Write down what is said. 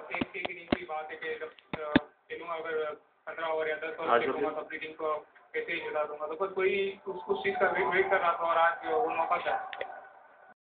एक एक इनिंग की बात है कि जब खेलूँगा अगर 15 ओवर या 10 ओवर खेलूँगा तो अपनी टीम को कैसे ही जिता दूँगा, तो बस वही उस चीज़ का वेट कर रहा था और आज वो मौका था।